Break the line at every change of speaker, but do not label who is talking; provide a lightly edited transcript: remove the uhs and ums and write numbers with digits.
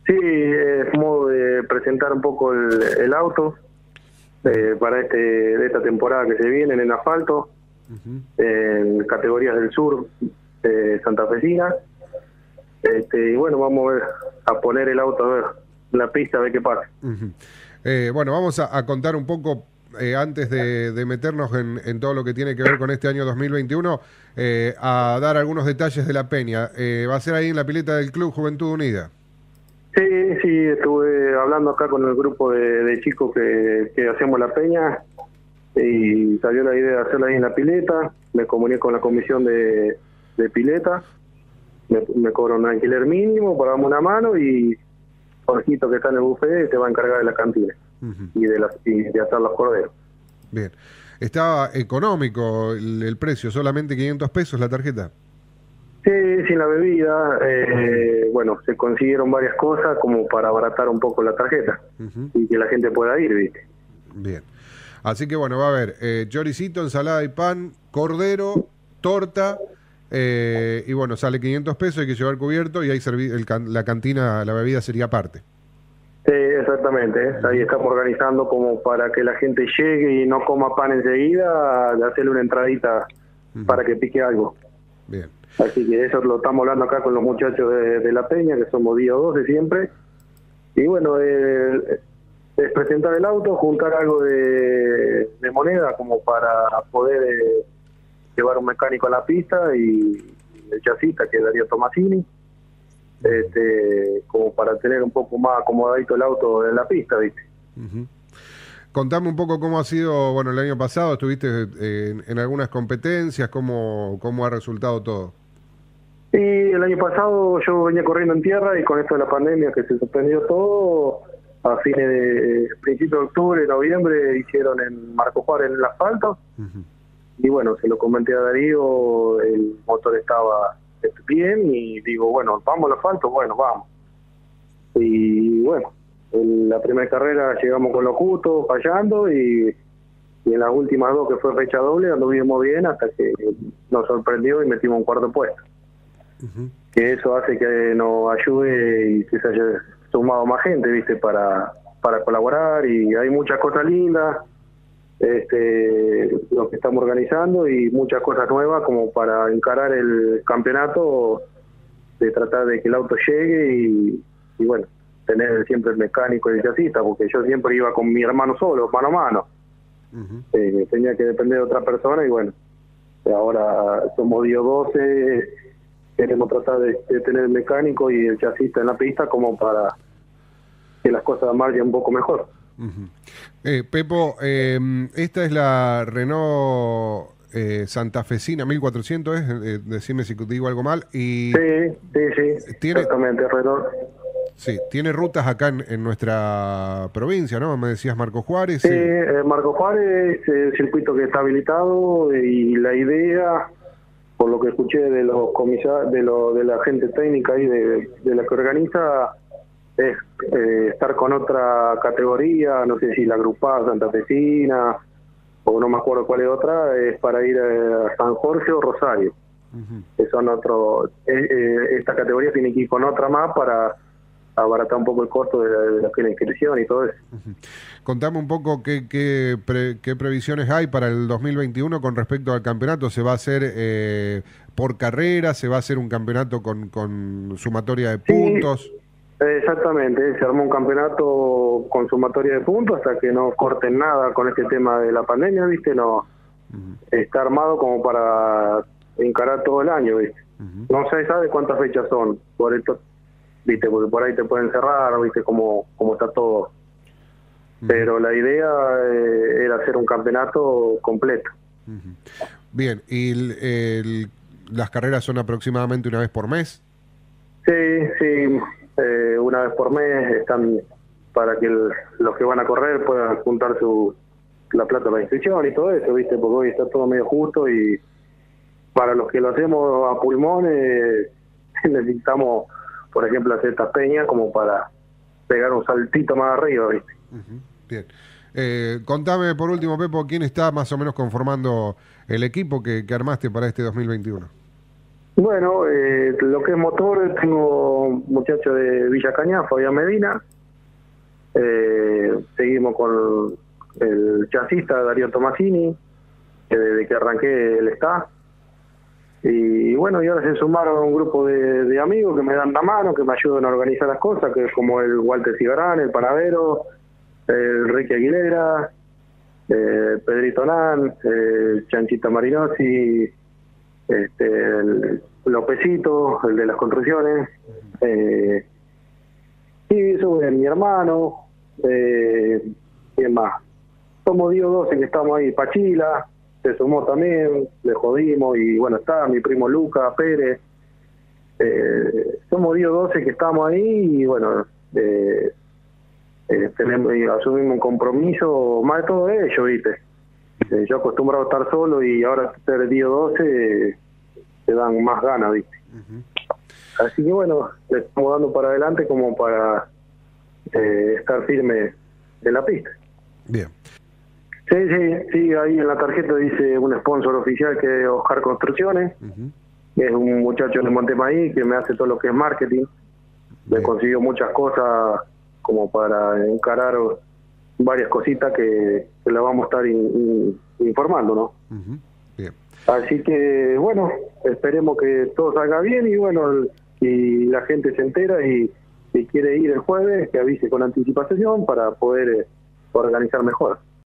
Sí, es modo de presentar un poco el auto para de esta temporada que se viene en asfalto, en categorías del sur santafesina. Y bueno, vamos a ver, a poner el auto a ver, en la pista, a ver qué pasa.
Bueno, vamos a contar un poco, antes de meternos en todo lo que tiene que ver con este año 2021, a dar algunos detalles de la peña. Va a ser ahí en la pileta del Club Juventud Unida.
Sí, sí, estuve hablando acá con el grupo de chicos que hacemos la peña y salió la idea de hacerla ahí en la pileta. Me comuniqué con la comisión de pileta, me cobran un alquiler mínimo para darme una mano y Jorgito, que está en el buffet, te va a encargar de la cantina y de atar los corderos.
Bien. Estaba económico el precio, solamente 500 pesos la tarjeta.
Sí, sin la bebida, bueno, se consiguieron varias cosas como para abaratar un poco la tarjeta y que la gente pueda ir, ¿viste?
Bien. Así que bueno, va a haber choricito, ensalada y pan, cordero, torta, y bueno, sale 500 pesos, hay que llevar cubierto y ahí la cantina, la bebida sería aparte.
Sí, exactamente, ahí estamos organizando como para que la gente llegue y no coma pan enseguida, de hacerle una entradita para que pique algo.
Bien.
Así que eso lo estamos hablando acá con los muchachos de la peña, que somos 10 o 12 siempre. Y bueno, es presentar el auto, juntar algo de moneda como para poder llevar un mecánico a la pista y el chasista, que es Darío Tomasini, como para tener un poco más acomodadito el auto en la pista, ¿viste?
Contame un poco cómo ha sido, bueno, el año pasado estuviste en algunas competencias, cómo ha resultado todo.
Y el año pasado yo venía corriendo en tierra y con esto de la pandemia que se suspendió todo, a principios de octubre, noviembre, hicieron en Marco Juárez en el asfalto. Y bueno, se lo comenté a Darío, el motor estaba bien y digo, bueno, vamos al asfalto, bueno, vamos. Y bueno, en la primera carrera llegamos con los justos, fallando y en las últimas dos, que fue fecha doble, anduvimos bien hasta que nos sorprendió y metimos un cuarto puesto. Que eso hace que nos ayude y que se haya sumado más gente, ¿viste? Para colaborar, y hay muchas cosas lindas lo que estamos organizando y muchas cosas nuevas como para encarar el campeonato, de tratar de que el auto llegue y bueno, tener siempre el mecánico y el chasista, porque yo siempre iba con mi hermano solo, mano a mano. Tenía que depender de otra persona y bueno, ahora somos 10 o 12, queremos tratar de tener el mecánico y el chasista en la pista como para que las cosas marchen un poco mejor.
Pepo, esta es la Renault Santafesina 1400, decime si digo algo mal. Y
sí, exactamente, Renault.
Sí, tiene rutas acá en nuestra provincia, ¿no? Me decías Marco Juárez.
Sí, Marco Juárez es el circuito que está habilitado y la idea, por lo que escuché de los comisarios, de la gente técnica y de la que organiza, es estar con otra categoría, no sé si la agrupada santafesina o no me acuerdo cuál es otra, es para ir a San Jorge o Rosario. Que son esta categoría tiene que ir con otra más para abaratar un poco el costo de la inscripción y todo eso.
Contame un poco qué previsiones hay para el 2021 con respecto al campeonato. ¿Se va a hacer por carrera? ¿Se va a hacer un campeonato con sumatoria de puntos?
Sí, exactamente, se armó un campeonato con sumatoria de puntos hasta que no corten nada con este tema de la pandemia, ¿viste? No está armado como para encarar todo el año, ¿viste? No se sabe cuántas fechas son, por esto, ¿viste? Porque por ahí te pueden cerrar, ¿viste? Como está todo. Pero la idea era hacer un campeonato completo.
Bien, ¿y las carreras son aproximadamente una vez por mes?
Sí, una vez por mes, están para que los que van a correr puedan juntar la plata de la inscripción y todo eso, ¿viste? Porque hoy está todo medio justo y para los que lo hacemos a pulmones necesitamos, por ejemplo, hacer estas peñas como para pegar un saltito más arriba, ¿viste?
Bien. Contame por último, Pepo, ¿quién está más o menos conformando el equipo que armaste para este 2021?
Bueno, lo que es motor, tengo un muchacho de Villa Cañá, Fabián Medina. Seguimos con el chasista Darío Tomasini, que desde que arranqué él está. Y bueno, y ahora se sumaron un grupo de amigos que me dan la mano, que me ayudan a organizar las cosas, que es como el Walter Cigarán, el Panadero, el Ricky Aguilera, Pedrito Nan, Chanchita Marinosi, el Lopecito, el de las construcciones, y eso es mi hermano, ¿quién más? Somos 10 o 12 que estamos ahí, Pachila se sumó también, le jodimos, y bueno, está mi primo Luca Pérez, somos 10 o 12 que estamos ahí, y bueno, tenemos, y asumimos un compromiso, más de todo ello, ¿viste? Yo acostumbrado a estar solo, y ahora ser 10 o 12 te dan más ganas, ¿viste? Así que bueno, le estamos dando para adelante como para estar firme en la pista.
Bien.
Sí, ahí en la tarjeta dice un sponsor oficial que es Oscar Construcciones, que es un muchacho de Montemaí que me hace todo lo que es marketing. Me consiguió muchas cosas como para encarar varias cositas que la vamos a estar informando, ¿no?
Bien.
Así que bueno, esperemos que todo salga bien, y bueno, si la gente se entera y quiere ir el jueves, que avise con anticipación para poder organizar mejor.